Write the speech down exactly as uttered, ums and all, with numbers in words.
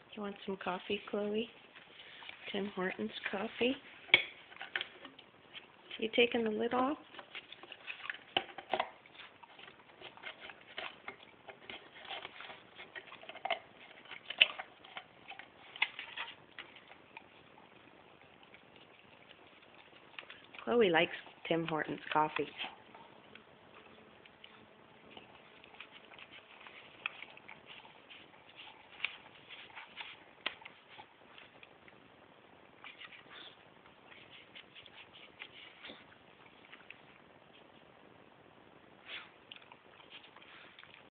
You want some coffee, Chloe? Tim Horton's coffee. You taking the lid off? Chloe likes Tim Horton's coffee.